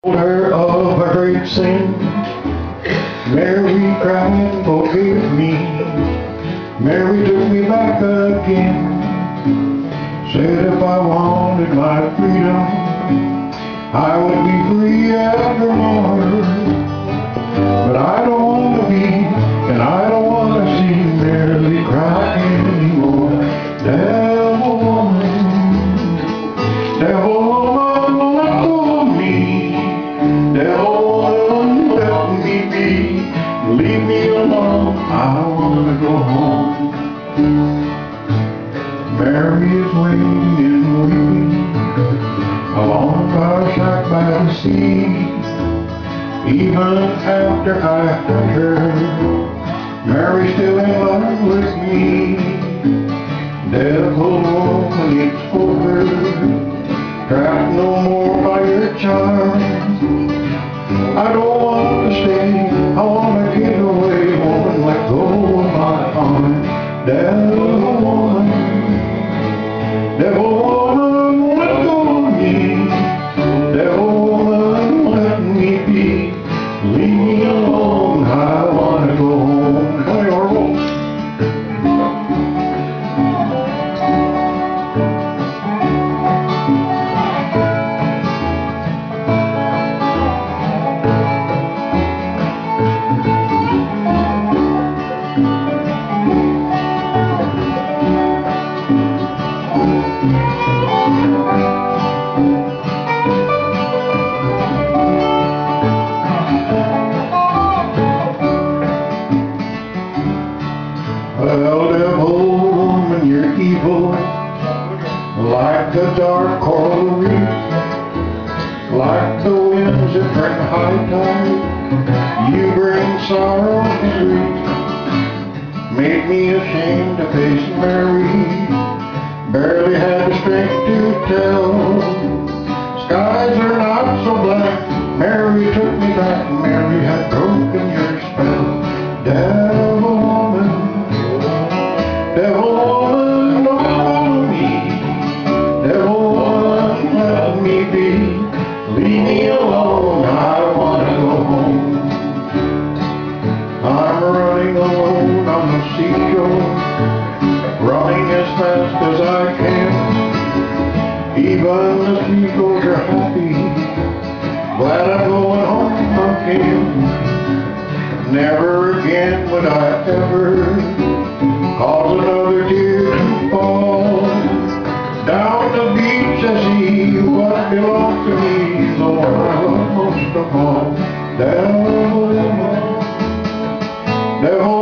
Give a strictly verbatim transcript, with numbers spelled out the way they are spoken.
Her of a great sin, Mary cried, forgive me. Mary took me back again, said if I wanted my freedom, I would be free evermore. But I don't want to be, and I don't want to see Mary cry anymore. Devil woman, devil woman, let go of me. Devil woman, let me be. Leave me alone, I want to go home. Mary is waiting and weeping along our shack by the sea. Even after I hurt her, Mary's still in love with me. Devil woman, it's over, trapped no more by your charm. I don't want to stay, I want to get away. Woman, let go of my arm. Devil woman, devil woman, let go of me. Devil woman, let me be. Leave me alone, I want to go home. Hey, Orville. Well, devil woman, you're evil, like the dark coral reef, like the winds that bring high tide. You bring sorrow and grief, made me ashamed to face Mary. Barely had the strength to tell, skies are not so black. Mary took me back, Mary had broken your spell. Devil woman, devil woman, don't follow me. Devil woman, let me be. Leave me alone, I want to go home. I'm running alone on the seashore, running as fast as I can. Even the seagulls are happy, glad I'm going home again. Never again would I ever cause another tear to fall. Down the beach I see what belongs to me, the one I love most of all. Devil woman, devil